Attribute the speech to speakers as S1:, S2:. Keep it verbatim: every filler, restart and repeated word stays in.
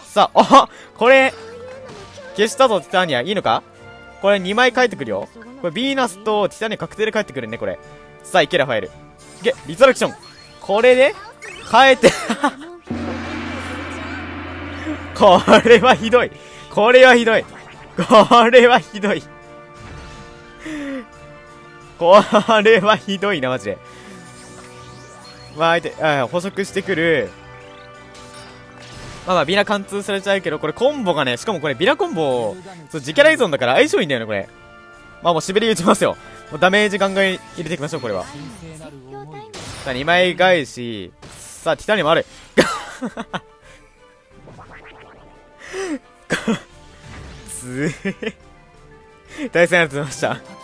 S1: さあ、あこれ、消したぞ、ティタニア。いいのか？これにまい返ってくるよ。これ、ヴィーナスとティタニア確定で返ってくるね、これ。さあ、いけ、ラファエル。いけ、リザラクション。これで、変えて、これはひどい。これはひどい。これはひどい。これはひどいな、マジで。まあ、相手、あ、捕食してくる。まあまあ、ビラ貫通されちゃうけど、これコンボがね、しかもこれビラコンボ、そう、自キャラ依存だから相性いいんだよね、これ。まあもうしびれ打ちますよ。もうダメージガンガン入れていきましょう、これは。さあ、にまい返し。さあ、ティタニアもある。つえ。対戦ありがとうございました。